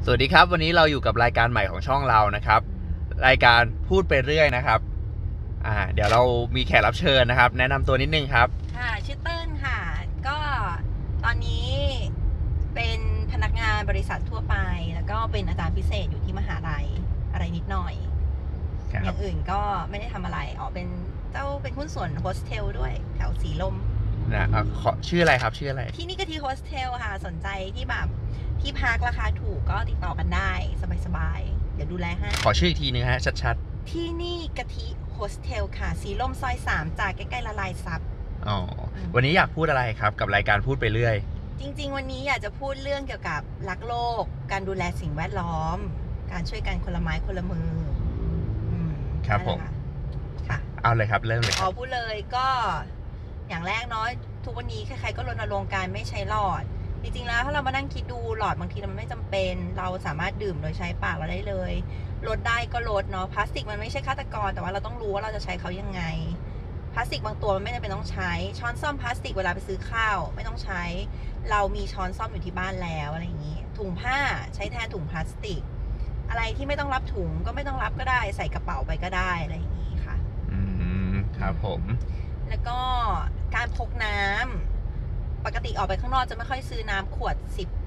สวัสดีครับวันนี้เราอยู่กับรายการใหม่ของช่องเรานะครับรายการพูดไปเรื่อยนะครับเดี๋ยวเรามีแขกรับเชิญนะครับแนะนำตัวนิดนึงครับค่ะชื่อเติ้ลค่ะก็ตอนนี้เป็นพนักงานบริษัททั่วไปแล้วก็เป็นอาจารย์พิเศษอยู่ที่มหาลัยอะไรนิดหน่อยอย่างอื่นก็ไม่ได้ทำอะไรเป็นหุ้นส่วนโฮสเทลด้วยแถวสีลมชื่ออะไรครับชื่ออะไรที่นี่ก็ที่โฮสเทลค่ะสนใจที่แบบที่พักราคาถูกก็ติดต่อกันได้สบายๆเดี๋ยวดูแลให้ขอชื่ออีกทีนึงฮะชัดๆที่นี่กะทิโฮสเทลค่ะสีลมซอย3จากใกล้ๆละลายซับวันนี้อยากพูดอะไรครับกับรายการพูดไปเรื่อยจริงๆวันนี้อยากจะพูดเรื่องเกี่ยวกับรักโลกการดูแลสิ่งแวดล้อมการช่วยกันคนละไม้คนละมือครับผมค่ะเอาเลยครับเริ่มเลยพูดเลยก็อย่างแรกเนาะทุกวันนี้ใครๆก็รณรงค์การไม่ใช้หลอดจริงๆแล้วถ้าเรามานั่งคิดดูหลอดบางทีมันไม่จำเป็นเราสามารถดื่มโดยใช้ปากเราได้เลยลดได้ก็ลดเนาะพลาสติกมันไม่ใช่ฆาตกรแต่ว่าเราต้องรู้ว่าเราจะใช้เขายังไงพลาสติกบางตัวมันไม่จำเป็นต้องใช้ช้อนซ่อมพลาสติกเวลาไปซื้อข้าวไม่ต้องใช้เรามีช้อนซ่อมอยู่ที่บ้านแล้วอะไรอย่างนี้ถุงผ้าใช้แทนถุงพลาสติกอะไรที่ไม่ต้องรับถุงก็ไม่ต้องรับก็ได้ใส่กระเป๋าไปก็ได้อะไรอย่างนี้ค่ะครับผมแล้วก็การพกน้ำปกติออกไปข้างนอกจะไม่ค่อยซื้อน้ำขวด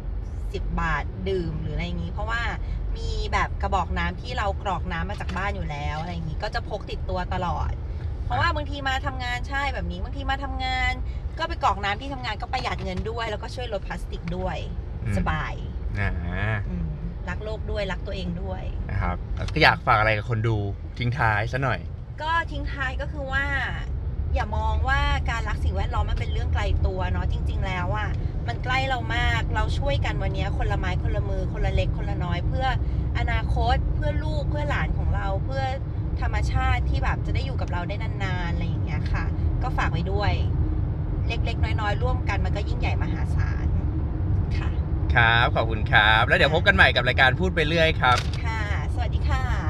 10 บาทดื่มหรืออะไรอย่างนี้เพราะว่ามีแบบกระบอกน้ำที่เรากรอกน้ำมาจากบ้านอยู่แล้วอะไรอย่างนี้ก็จะพกติดตัวตลอดเพราะว่าบางทีมาทำงานใช่แบบนี้บางทีมาทำงานก็ไปกรอกน้ำที่ทำงานก็ประหยัดเงินด้วยแล้วก็ช่วยลดพลาสติกด้วยสบายรักโลกด้วยรักตัวเองด้วยนะครับก็อยากฝากอะไรกับคนดูทิ้งท้ายซะหน่อยก็ทิ้งท้ายก็คือว่าอย่ามองว่าการรักสิ่งแวดล้อมมันเป็นเรื่องไกลตัวเนาะจริงๆแล้วอ่ะมันใกล้เรามากเราช่วยกันวันนี้คนละไม้คนละมือคนละเล็กคนละน้อยเพื่ออนาคตเพื่อลูกเพื่อหลานของเราเพื่อธรรมชาติที่แบบจะได้อยู่กับเราได้นานๆอะไรอย่างเงี้ยค่ะก็ฝากไว้ด้วยเล็กๆน้อยๆร่วมกันมันก็ยิ่งใหญ่มหาศาลค่ะครับขอบคุณครับแล้วเดี๋ยวพบกันใหม่กับรายการพูดไปเรื่อยครับค่ะสวัสดีค่ะ